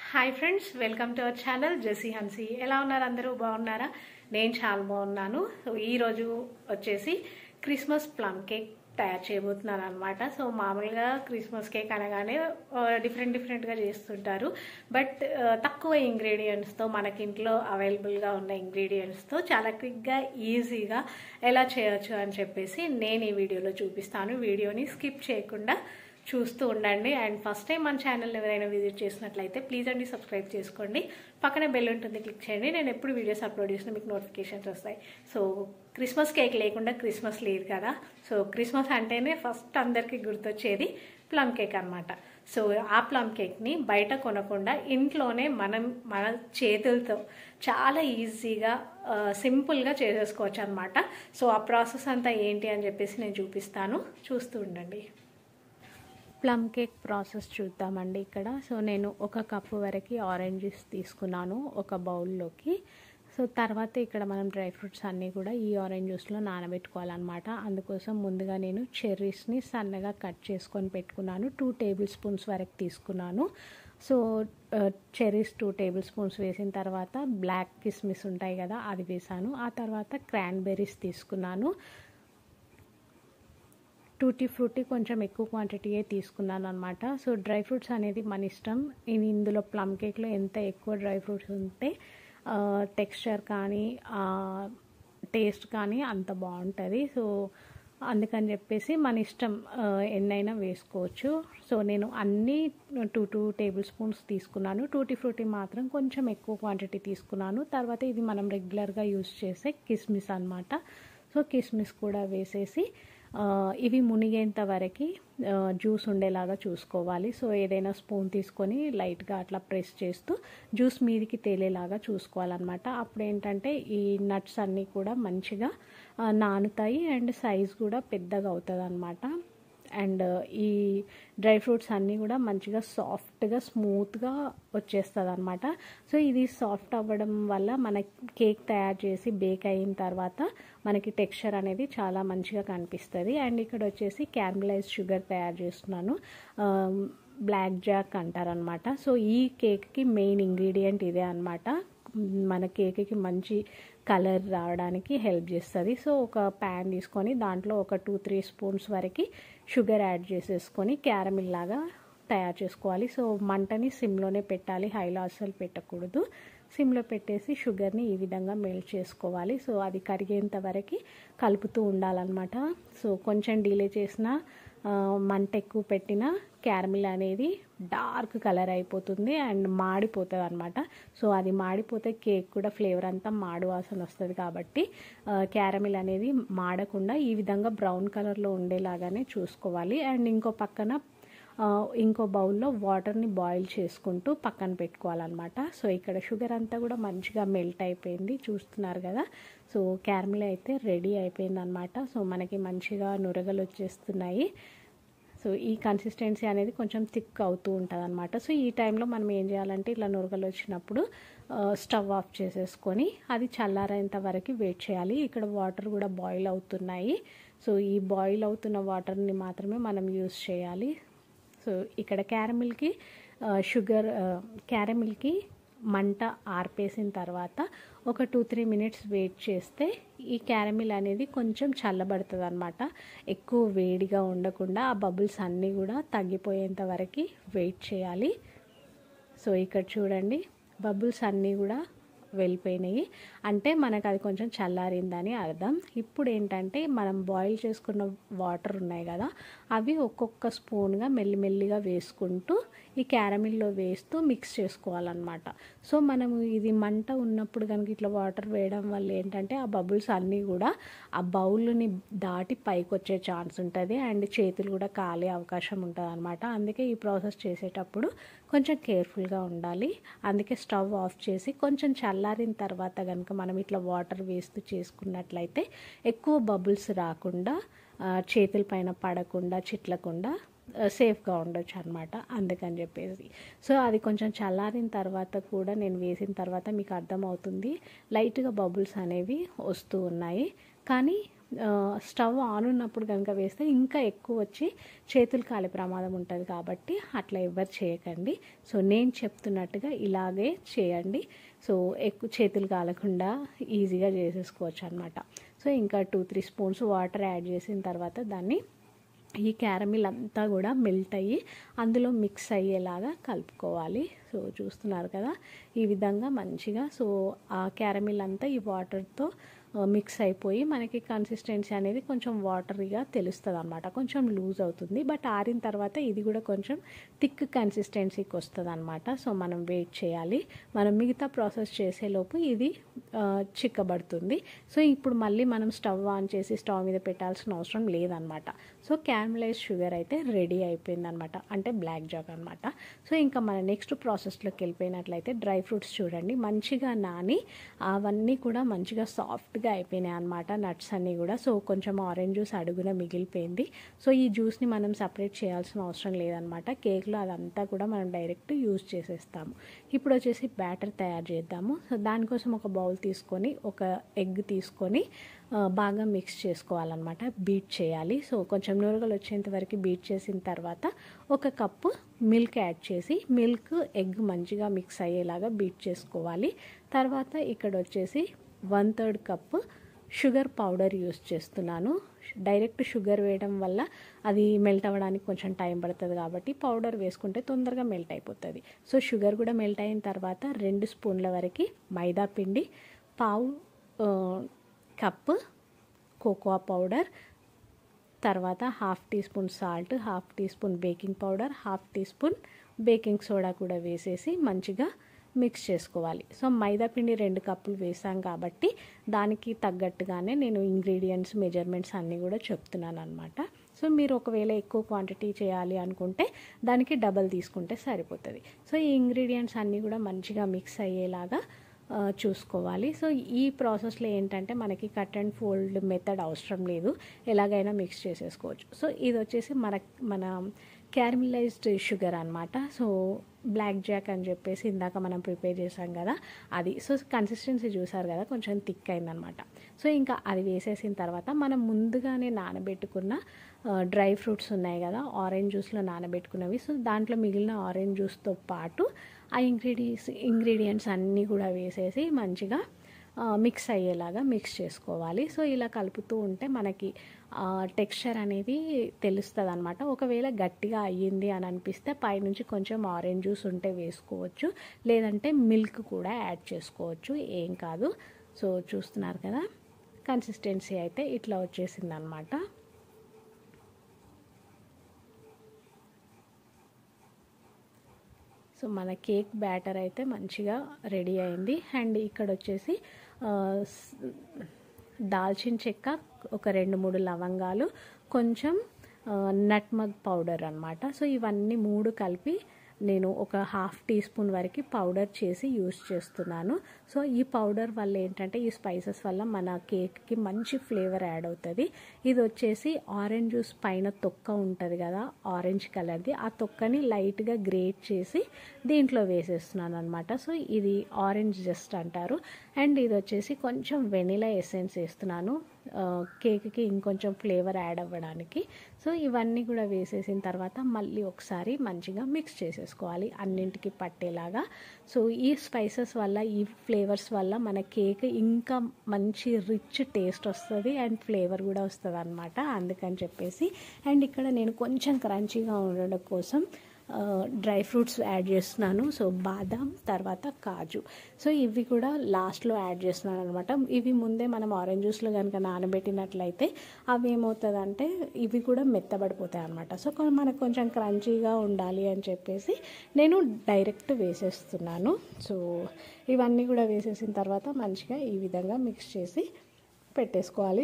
Hi friends, welcome to our channel Jessy Hansi. ఎలా ఉన్నారు? అందరూ బాగున్నారా? నేను చాలా బాగున్నాను. సో ఈరోజు వచ్చేసి క్రిస్మస్ ప్లమ్ కేక్ తయారు చేయబోతున్నాను అనమాట. సో మామూలుగా క్రిస్మస్ కేక్ అనగానే డిఫరెంట్గా చేస్తుంటారు. బట్ తక్కువ ఇంగ్రీడియంట్స్తో, మనకి ఇంట్లో అవైలబుల్గా ఉన్న ఇంగ్రీడియంట్స్తో చాలా క్విక్గా ఈజీగా ఎలా చేయొచ్చు అని చెప్పేసి నేను ఈ వీడియోలో చూపిస్తాను. వీడియోని స్కిప్ చేయకుండా చూస్తూ ఉండండి. అండ్ ఫస్ట్ టైం మన ఛానల్ ఎవరైనా విజిట్ చేసినట్లయితే ప్లీజ్ అండి సబ్స్క్రైబ్ చేసుకోండి. పక్కనే బెల్ ఉంటుంది, క్లిక్ చేయండి. నేను ఎప్పుడు వీడియోస్ అప్లోడ్ చేసినా మీకు నోటిఫికేషన్స్ వస్తాయి. సో క్రిస్మస్ కేక్ లేకుండా క్రిస్మస్ లేదు కదా. సో క్రిస్మస్ అంటేనే ఫస్ట్ అందరికీ గుర్తొచ్చేది ప్లమ్ కేక్ అనమాట. సో ఆ ప్లమ్ కేక్ని బయట కొనకుండా ఇంట్లోనే మన చేతులతో చాలా ఈజీగా సింపుల్గా చేసేసుకోవచ్చు అనమాట. సో ఆ ప్రాసెస్ అంతా ఏంటి అని చెప్పేసి నేను చూపిస్తాను, చూస్తూ ఉండండి. ప్లమ్ కేక్ ప్రాసెస్ చూద్దామండి ఇక్కడ. సో నేను 1 కప్పు వరకు ఆరెంజ్ జ్యూస్ తీసుకున్నాను ఒక బౌల్లోకి. సో తర్వాత ఇక్కడ మనం డ్రై ఫ్రూట్స్ అన్నీ కూడా ఈ ఆరెంజ్ జ్యూస్లో నానబెట్టుకోవాలన్నమాట. అందుకోసం ముందుగా నేను చెర్రీస్ని సన్నగా కట్ చేసుకొని పెట్టుకున్నాను. 2 టేబుల్ స్పూన్స్ వరకు తీసుకున్నాను. సో చెర్రీస్ 2 టేబుల్ స్పూన్స్ వేసిన తర్వాత బ్లాక్ కిస్మిస్ ఉంటాయి కదా, అది వేసాను. ఆ తర్వాత క్రాన్బెర్రీస్ తీసుకున్నాను. టూటీ ఫ్రూటీ కొంచెం ఎక్కువ క్వాంటిటీయే తీసుకున్నాను అనమాట. సో డ్రై ఫ్రూట్స్ అనేది మన ఇష్టం. ఇందులో ప్లమ్ కేక్లో ఎంత ఎక్కువ డ్రై ఫ్రూట్స్ ఉంటే టెక్స్చర్ కానీ టేస్ట్ కానీ అంత బాగుంటుంది. సో అందుకని చెప్పేసి మన ఇష్టం, ఎన్నైనా వేసుకోవచ్చు. సో నేను అన్నీ 2 టేబుల్ స్పూన్స్ తీసుకున్నాను. టూటీ ఫ్రూటీ మాత్రం కొంచెం ఎక్కువ క్వాంటిటీ తీసుకున్నాను. తర్వాత ఇది మనం రెగ్యులర్గా యూస్ చేసే కిస్మిస్ అనమాట. సో కిస్మిస్ కూడా వేసేసి ఇవి మునిగేంత వరకు జ్యూస్ ఉండేలాగా చూసుకోవాలి. సో ఏదైనా స్పూన్ తీసుకొని లైట్గా అట్లా ప్రెస్ చేస్తూ జ్యూస్ మీదికి తేలేలాగా చూసుకోవాలన్నమాట. అప్పుడు ఏంటంటే ఈ నట్స్ అన్నీ కూడా మంచిగా నానుతాయి అండ్ సైజ్ కూడా పెద్దగా అవుతుంది అనమాట. అండ్ ఈ డ్రై ఫ్రూట్స్ అన్నీ కూడా మంచిగా సాఫ్ట్గా స్మూత్గా వచ్చేస్తుంది అనమాట. సో ఇది సాఫ్ట్ అవ్వడం వల్ల మన కేక్ తయారు చేసి బేక్ అయిన తర్వాత మనకి టెక్స్చర్ అనేది చాలా మంచిగా కనిపిస్తుంది. అండ్ ఇక్కడ వచ్చేసి క్యారమలైజ్ షుగర్ తయారు చేస్తున్నాను. బ్లాక్ జాక్ అంటారనమాట. సో ఈ కేక్కి మెయిన్ ఇంగ్రీడియంట్ ఇదే అనమాట. మన కేక్కి మంచి కలర్ రావడానికి హెల్ప్ చేస్తుంది. సో ఒక ప్యాన్ తీసుకొని దాంట్లో ఒక 2-3 స్పూన్స్ వరకు షుగర్ యాడ్ చేసేసుకొని క్యారమిల్ లాగా తయారు చేసుకోవాలి. సో మంటని సిమ్లోనే పెట్టాలి, హైలో అస్సలు పెట్టకూడదు. సిమ్లో పెట్టేసి షుగర్ని ఈ విధంగా మెల్ట్ చేసుకోవాలి. సో అది కరిగేంత వరకు కలుపుతూ ఉండాలన్నమాట. సో కొంచెం డిలే చేసినా, మంట ఎక్కువ పెట్టిన క్యారమిల్ అనేది డార్క్ కలర్ అయిపోతుంది అండ్ మాడిపోతుంది అనమాట. సో అది మాడిపోతే కేక్ కూడా ఫ్లేవర్ అంతా మాడు వాసన వస్తుంది. కాబట్టి క్యారమిల్ అనేది మాడకుండా ఈ విధంగా బ్రౌన్ కలర్లో ఉండేలాగానే చూసుకోవాలి. అండ్ ఇంకో బౌల్లో వాటర్ని బాయిల్ చేసుకుంటూ పక్కన పెట్టుకోవాలన్నమాట. సో ఇక్కడ షుగర్ అంతా కూడా మంచిగా మెల్ట్ అయిపోయింది, చూస్తున్నారు కదా. సో క్యారమిల్ అయితే రెడీ అయిపోయింది అనమాట. సో మనకి మంచిగా నురగలు వచ్చేస్తున్నాయి. సో ఈ కన్సిస్టెన్సీ అనేది కొంచెం థిక్ అవుతూ ఉంటుంది అనమాట. సో ఈ టైంలో మనం ఏం చేయాలంటే ఇట్లా నురగలు వచ్చినప్పుడు స్టవ్ ఆఫ్ చేసేసుకొని అది చల్లారేంత వరకు వెయిట్ చేయాలి. ఇక్కడ వాటర్ కూడా బాయిల్ అవుతున్నాయి. సో ఈ బాయిల్ అవుతున్న వాటర్ని మాత్రమే మనం యూస్ చేయాలి. సో ఇక్కడ క్యారమిల్కి మంట ఆర్పేసిన తర్వాత ఒక 2-3 మినిట్స్ వెయిట్ చేస్తే ఈ క్యారమిల్ అనేది కొంచెం చల్లబడుతుంది అనమాట. ఎక్కువ వేడిగా ఉండకుండా ఆ బబుల్స్ అన్నీ కూడా తగ్గిపోయేంత వరకు వెయిట్ చేయాలి. సో ఇక్కడ చూడండి, బబుల్స్ అన్నీ కూడా వెళ్ళిపోయినాయి, అంటే మనకు అది కొంచెం చల్లారిందని అర్థం. ఇప్పుడు ఏంటంటే మనం బాయిల్ చేసుకున్న వాటర్ ఉన్నాయి కదా, అవి ఒక్కొక్క స్పూన్గా మెల్లిమెల్లిగా వేసుకుంటూ ఈ క్యారమిల్లో వేస్తూ మిక్స్ చేసుకోవాలన్నమాట. సో మనము ఇది మంట ఉన్నప్పుడు కనుక ఇట్లా వాటర్ వేయడం వల్ల ఏంటంటే ఆ బబుల్స్ అన్నీ కూడా ఆ బౌల్ని దాటి పైకి వచ్చే ఛాన్స్ ఉంటుంది అండ్ చేతులు కూడా కాలే అవకాశం ఉంటుంది అనమాట. అందుకే ఈ ప్రాసెస్ చేసేటప్పుడు కొంచెం కేర్ఫుల్గా ఉండాలి. అందుకే స్టవ్ ఆఫ్ చేసి కొంచెం చల్లారిన తర్వాత కనుక మనం ఇట్లా వాటర్ వేస్తూ చేసుకున్నట్లయితే ఎక్కువ బబుల్స్ రాకుండా, చేతుల పైన పడకుండా, చిట్లకుండా సేఫ్గా ఉండొచ్చు అనమాట. అందుకని చెప్పేసి సో అది కొంచెం చల్లారిన తర్వాత కూడా నేను వేసిన తర్వాత మీకు అర్థమవుతుంది లైట్గా బబుల్స్ అనేవి వస్తూ ఉన్నాయి. కానీ స్టవ్ ఆన్ ఉన్నప్పుడు కనుక వేస్తే ఇంకా ఎక్కువ వచ్చి చేతులు కాలే ప్రమాదం ఉంటుంది కాబట్టి అట్లా ఎవ్వరు చేయకండి. సో నేను చెప్తున్నట్టుగా ఇలాగే చేయండి. సో ఎక్కువ చేతులు కాలకుండా ఈజీగా చేసేసుకోవచ్చు అనమాట. సో ఇంకా 2-3 స్పూన్స్ వాటర్ యాడ్ చేసిన తర్వాత దాన్ని ఈ క్యారమిల్ అంతా కూడా మెల్ట్ అయ్యి అందులో మిక్స్ అయ్యేలాగా కలుపుకోవాలి. సో చూస్తున్నారు కదా ఈ విధంగా మంచిగా. సో ఆ క్యారమిల్ అంతా ఈ వాటర్తో మిక్స్ అయిపోయి మనకి కన్సిస్టెన్సీ అనేది కొంచెం వాటరీగా తెలుస్తుంది అనమాట. కొంచెం లూజ్ అవుతుంది, బట్ ఆరిన తర్వాత ఇది కూడా కొంచెం థిక్ కన్సిస్టెన్సీకి వస్తుంది అనమాట. సో మనం వెయిట్ చేయాలి. మనం మిగతా ప్రాసెస్ చేసేలోపు ఇది చిక్కబడుతుంది. సో ఇప్పుడు మళ్ళీ మనం స్టవ్ ఆన్ చేసి స్టవ్ మీద పెట్టాల్సిన అవసరం లేదనమాట. సో క్యారమలైజ్ షుగర్ అయితే రెడీ అయిపోయిందనమాట, అంటే బ్లాక్ జాక్ అనమాట. సో ఇంకా మన నెక్స్ట్ ప్రాసెస్లోకి వెళ్ళిపోయినట్లయితే డ్రై ఫ్రూట్స్ చూడండి మంచిగా నాని అవన్నీ కూడా మంచిగా సాఫ్ట్గా అయిపోయినాయి అనమాట, నట్స్ అన్నీ కూడా. సో కొంచెం ఆరెంజ్ జ్యూస్ అడుగున మిగిలిపోయింది. సో ఈ జ్యూస్ని మనం సపరేట్ చేయాల్సిన అవసరం లేదనమాట. కేక్లో అదంతా కూడా మనం డైరెక్ట్ యూజ్ చేసేస్తాము. ఇప్పుడు వచ్చేసి బ్యాటర్ తయారు చేద్దాము. సో దానికోసం ఒక బౌల్ తీసుకొని ఒక ఎగ్ తీసుకొని బాగా మిక్స్ చేసుకోవాలన్నమాట, బీట్ చేయాలి. సో కొంచెం నూరగలు వచ్చేంత వరకు బీట్ చేసిన తర్వాత ఒక కప్పు మిల్క్ యాడ్ చేసి మిల్క్ ఎగ్ మంచిగా మిక్స్ అయ్యేలాగా బీట్ చేసుకోవాలి. తర్వాత ఇక్కడ వచ్చేసి 1/3 కప్పు షుగర్ పౌడర్ యూస్ చేస్తున్నాను. డైరెక్ట్ షుగర్ వేయడం వల్ల అది మెల్ట్ అవ్వడానికి కొంచెం టైం పడుతుంది కాబట్టి పౌడర్ వేసుకుంటే తొందరగా మెల్ట్ అయిపోతుంది. సో షుగర్ కూడా మెల్ట్ అయిన తర్వాత 2 స్పూన్ల వరకు మైదా పిండి, పావు కప్పు కోకోా పౌడర్, తర్వాత 1/2 tea spoon salt, 1/2 tea spoon baking powder, 1/2 tea spoon baking soda కూడా వేసేసి మంచిగా మిక్స్ చేసుకోవాలి. సో మైదా పిండి 2 కప్పులు వేసాం కాబట్టి దానికి తగ్గట్టుగానే నేను ఇంగ్రీడియంట్స్ మెజర్మెంట్స్ అన్నీ కూడా చెప్తున్నాను అనమాట. సో మీరు ఒకవేళ ఎక్కువ క్వాంటిటీ చేయాలి అనుకుంటే దానికి డబల్ తీసుకుంటే సరిపోతుంది. సో ఈ ఇంగ్రీడియంట్స్ అన్నీ కూడా మంచిగా మిక్స్ అయ్యేలాగా చూసుకోవాలి. సో ఈ ప్రాసెస్లో ఏంటంటే మనకి కట్ అండ్ ఫోల్డ్ మెథడ్ అవసరం లేదు, ఎలాగైనా మిక్స్ చేసేసుకోవచ్చు. సో ఇది వచ్చేసి మన క్యారమలైజ్డ్ షుగర్ అనమాట. సో బ్లాక్ జాక్ అని చెప్పేసి ఇందాక మనం ప్రిపేర్ చేసాం కదా అది. సో కన్సిస్టెన్సీ చూసారు కదా కొంచెం థిక్ అయిందనమాట. సో ఇంకా అది వేసేసిన తర్వాత మనం ముందుగానే నానబెట్టుకున్న డ్రై ఫ్రూట్స్ ఉన్నాయి కదా ఆరెంజ్ జ్యూస్లో నానబెట్టుకున్నవి. సో దాంట్లో మిగిలిన ఆరెంజ్ జ్యూస్తో పాటు ఆ ఇంగ్రీడియంట్స్ అన్నీ కూడా వేసేసి మంచిగా మిక్స్ అయ్యేలాగా మిక్స్ చేసుకోవాలి. సో ఇలా కలుపుతూ ఉంటే మనకి టెక్స్చర్ అనేది తెలుస్తుంది అనమాట. ఒకవేళ గట్టిగా అయ్యింది అని అనిపిస్తే పైనుంచి కొంచెం ఆరెంజ్ జ్యూస్ ఉంటే వేసుకోవచ్చు, లేదంటే మిల్క్ కూడా యాడ్ చేసుకోవచ్చు, ఏం కాదు. సో చూస్తున్నారు కదా కన్సిస్టెన్సీ అయితే ఇట్లా వచ్చేసింది అనమాట. సో మన కేక్ బ్యాటర్ అయితే మంచిగా రెడీ అయింది. అండ్ ఇక్కడ వచ్చేసి దాల్చిన చెక్క, ఒక 2-3 లవంగాలు, కొంచెం నట్మగ్ పౌడర్ అనమాట. సో ఇవన్నీ 3 కలిపి నేను ఒక 1/2 టీ స్పూన్ వరకు పౌడర్ చేసి యూస్ చేస్తున్నాను. సో ఈ పౌడర్ వల్ల ఏంటంటే ఈ స్పైసెస్ వల్ల మన కేక్కి మంచి ఫ్లేవర్ యాడ్ అవుతుంది. ఇది వచ్చేసి ఆరెంజ్ జ్యూస్ పైన తొక్క ఉంటుంది కదా ఆరెంజ్ కలర్ది, ఆ తొక్కని లైట్గా గ్రేట్ చేసి దీంట్లో వేసేస్తున్నాను అనమాట. సో ఇది ఆరెంజ్ జస్ట్ అంటారు. అండ్ ఇది వచ్చేసి కొంచెం వెనిలా ఎసెన్స్ వేస్తున్నాను కేక్కి ఇంకొంచెం ఫ్లేవర్ యాడ్ అవ్వడానికి. సో ఇవన్నీ కూడా వేసేసిన తర్వాత మళ్ళీ ఒకసారి మంచిగా మిక్స్ చేసేసుకోవాలి అన్నింటికి పట్టేలాగా. సో ఈ స్పైసెస్ వల్ల ఈ ఫ్లేవర్స్ వల్ల మన కేక్ ఇంకా మంచి రిచ్ టేస్ట్ వస్తుంది అండ్ ఫ్లేవర్ కూడా వస్తుంది అనమాట. అందుకని చెప్పేసి అండ్ ఇక్కడ నేను కొంచెం క్రంచీగా ఉండడం కోసం డ్రై ఫ్రూట్స్ యాడ్ చేస్తున్నాను. సో బాదాం, తర్వాత కాజు. సో ఇవి కూడా లాస్ట్లో యాడ్ చేస్తున్నాను అనమాట. ఇవి ముందే మనం ఆరెంజ్ జ్యూస్లో కనుక నానబెట్టినట్లయితే అవి ఏమవుతుందంటే ఇవి కూడా మెత్తబడిపోతాయి అనమాట. సో మనకు కొంచెం క్రంచీగా ఉండాలి అని చెప్పేసి నేను డైరెక్ట్ వేసేస్తున్నాను. సో ఇవన్నీ కూడా వేసేసిన తర్వాత మంచిగా ఈ విధంగా మిక్స్ చేసి పెట్టేసుకోవాలి.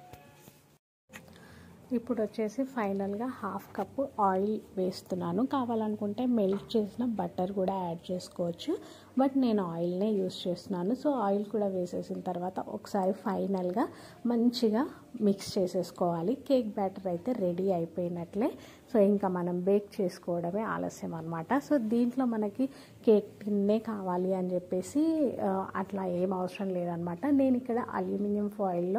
ఇప్పుడు వచ్చేసి ఫైనల్గా 1/2 కప్పు ఆయిల్ వేస్తున్నాను. కావాలనుకుంటే మెల్ట్ చేసిన బటర్ కూడా యాడ్ చేసుకోవచ్చు, బట్ నేను ఆయిల్నే యూస్ చేస్తున్నాను. సో ఆయిల్ కూడా వేసేసిన తర్వాత ఒకసారి ఫైనల్గా మంచిగా మిక్స్ చేసేసుకోవాలి. కేక్ బ్యాటర్ అయితే రెడీ అయిపోయినట్లే. సో ఇంకా మనం బేక్ చేసుకోవడమే ఆలస్యం అనమాట. సో దీంట్లో మనకి కేక్ టిన్నే కావాలి అని చెప్పేసి అట్లా ఏం అవసరం లేదనమాట. నేను ఇక్కడ అల్యూమినియం ఫాయిల్లో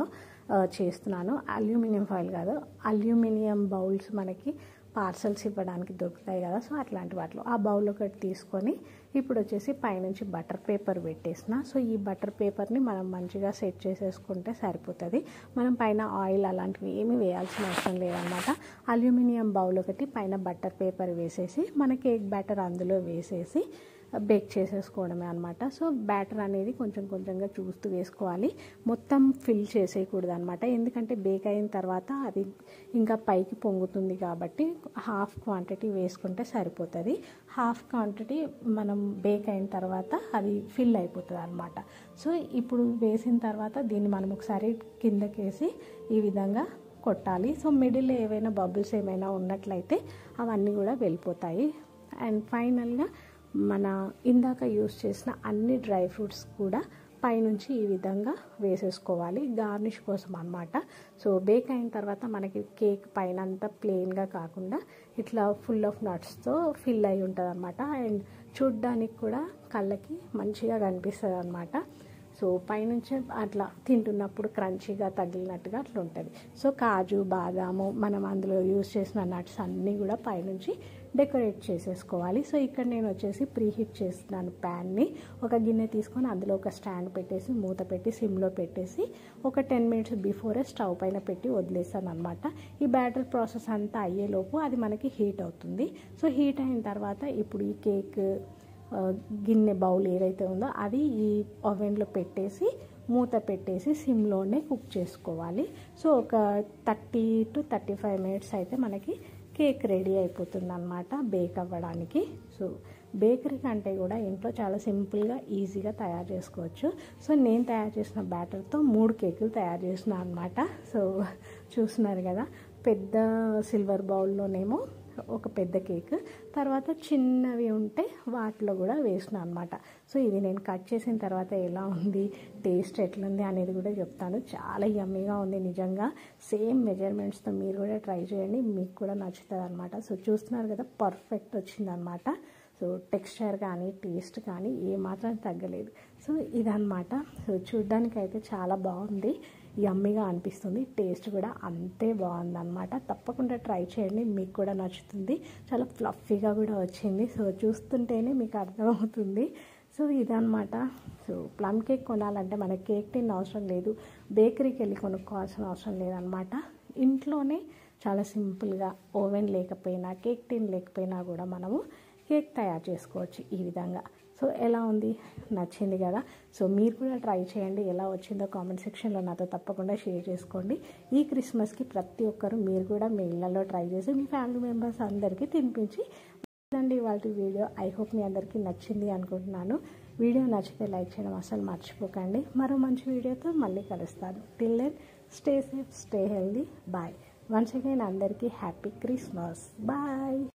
చేస్తున్నాను. అల్యూమినియం ఫాయిల్ కాదు, అల్యూమినియం బౌల్స్ మనకి పార్సల్స్ ఇవ్వడానికి దొరుకుతాయి కదా, సో అట్లాంటి వాటిలో ఆ బౌల్ ఒకటి తీసుకొని ఇప్పుడు వచ్చేసి పైనుంచి బటర్ పేపర్ పెట్టేసిన. సో ఈ బటర్ పేపర్ని మనం మంచిగా సెట్ చేసేసుకుంటే సరిపోతుంది. మనం పైన ఆయిల్ అలాంటివి ఏమీ వేయాల్సిన అవసరం లేదనమాట. అల్యూమినియం బౌల్ ఒకటి పైన బటర్ పేపర్ వేసేసి మన కేక్ బ్యాటర్ అందులో వేసేసి బేక్ చేసేసుకోవడమే అనమాట. సో బ్యాటర్ అనేది కొంచెం కొంచెంగా చూస్తూ వేసుకోవాలి, మొత్తం ఫిల్ చేసేయకూడదు అనమాట. ఎందుకంటే బేక్ అయిన తర్వాత అది ఇంకా పైకి పొంగుతుంది కాబట్టి హాఫ్ క్వాంటిటీ వేసుకుంటే సరిపోతుంది. హాఫ్ క్వాంటిటీ మనం బేక్ అయిన తర్వాత అది ఫిల్ అయిపోతుంది అనమాట. సో ఇప్పుడు వేసిన తర్వాత దీన్ని మనం ఒకసారి కిందకేసి ఈ విధంగా కొట్టాలి. సో మిడిల్లో ఏవైనా బబుల్స్ ఏమైనా ఉన్నట్లయితే అవన్నీ కూడా వెళ్ళిపోతాయి. అండ్ ఫైనల్గా మన ఇందాక యూస్ చేసిన అన్ని డ్రై ఫ్రూట్స్ కూడా పైనుంచి ఈ విధంగా వేసేసుకోవాలి గార్నిష్ కోసం అనమాట. సో బేక్ అయిన తర్వాత మనకి కేక్ పైన అంతా ప్లెయిన్గా కాకుండా ఇట్లా ఫుల్ ఆఫ్ నట్స్తో ఫిల్ అయి ఉంటుంది అనమాట. అండ్ చూడ్డానికి కూడా కళ్ళకి మంచిగా కనిపిస్తుంది అనమాట. సో పైనుంచి అట్లా తింటున్నప్పుడు క్రంచీగా తగిలినట్టుగా అట్లా ఉంటుంది. సో కాజు, బాదాము, మనం అందులో యూస్ చేసిన నట్స్ అన్నీ కూడా పైనుంచి డెకరేట్ చేసేసుకోవాలి. సో ఇక్కడ నేను వచ్చేసి ప్రీహీట్ చేస్తున్నాను ప్యాన్ని. ఒక గిన్నె తీసుకొని అందులో ఒక స్టాండ్ పెట్టేసి మూత పెట్టి సిమ్లో పెట్టేసి ఒక 10 మినిట్స్ బిఫోరే స్టవ్ పైన పెట్టి వదిలేసాను అనమాట. ఈ బ్యాటర్ ప్రాసెస్ అంతా అయ్యేలోపు అది మనకి హీట్ అవుతుంది. సో హీట్ అయిన తర్వాత ఇప్పుడు ఈ కేక్ గిన్నె బౌల్ ఏదైతే ఉందో అది ఈ ఓవెన్లో పెట్టేసి మూత పెట్టేసి సిమ్లోనే కుక్ చేసుకోవాలి. సో ఒక 30 to 35 మినిట్స్ అయితే మనకి కేక్ రెడీ అయిపోతుంది అనమాట బేక్ అవ్వడానికి. సో బేకరీ కంటే కూడా ఇంట్లో చాలా సింపుల్గా ఈజీగా తయారు చేసుకోవచ్చు. సో నేను తయారు చేసిన బ్యాటర్తో 3 కేకులు తయారు చేసిన అనమాట. సో చూస్తున్నారు కదా, పెద్ద సిల్వర్ బౌల్లోనేమో ఒక పెద్ద కేక్, తర్వాత చిన్నవి ఉంటే వాటిలో కూడా వేసిన అనమాట. సో ఇది నేను కట్ చేసిన తర్వాత ఎలా ఉంది, టేస్ట్ ఎట్లుంది అనేది కూడా చెప్తాను. చాలా యమ్మీగా ఉంది నిజంగా. సేమ్ మెజర్మెంట్స్తో మీరు కూడా ట్రై చేయండి, మీకు కూడా నచ్చుతుంది అనమాట. సో చూస్తున్నారు కదా, పర్ఫెక్ట్ వచ్చిందనమాట. సో టెక్స్చర్ కానీ టేస్ట్ కానీ ఏమాత్రం తగ్గలేదు. సో ఇదన్నమాట. సో చూడ్డానికి అయితే చాలా బాగుంది, యమ్మీగా అనిపిస్తుంది, టేస్ట్ కూడా అంతే బాగుందన్నమాట. తప్పకుండా ట్రై చేయండి, మీకు కూడా నచ్చుతుంది. చాలా ఫ్లఫీగా కూడా వచ్చింది. సో చూస్తుంటేనే మీకు అర్థమవుతుంది. సో ఇదన్నమాట. సో ప్లమ్ కేక్ కొనాలంటే మనకి కేక్ టిన్ అవసరం లేదు, బేకరీకి వెళ్ళి కొనుక్కోవాల్సిన అవసరం లేదనమాట. ఇంట్లోనే చాలా సింపుల్గా ఓవెన్ లేకపోయినా కేక్ టిన్ లేకపోయినా కూడా మనము కేక్ తయారు చేసుకోవచ్చు ఈ విధంగా. సో ఎలా ఉంది, నచ్చింది కదా. సో మీరు కూడా ట్రై చేయండి, ఎలా వచ్చిందో కామెంట్ సెక్షన్లో నాతో తప్పకుండా షేర్ చేసుకోండి. ఈ క్రిస్మస్కి ప్రతి ఒక్కరు మీరు కూడా మీ ఇళ్ళల్లో ట్రై చేసి మీ ఫ్యామిలీ మెంబర్స్ అందరికీ తినిపించి ఇదండి ఇవాళ వీడియో. ఐ హోప్ మీ అందరికీ నచ్చింది అనుకుంటున్నాను. వీడియో నచ్చితే లైక్ చేయడం అసలు మర్చిపోకండి. మరో మంచి వీడియోతో మళ్ళీ కలుస్తాను. Till then stay safe, stay healthy, bye. Once again అందరికీ హ్యాపీ క్రిస్మస్, బాయ్.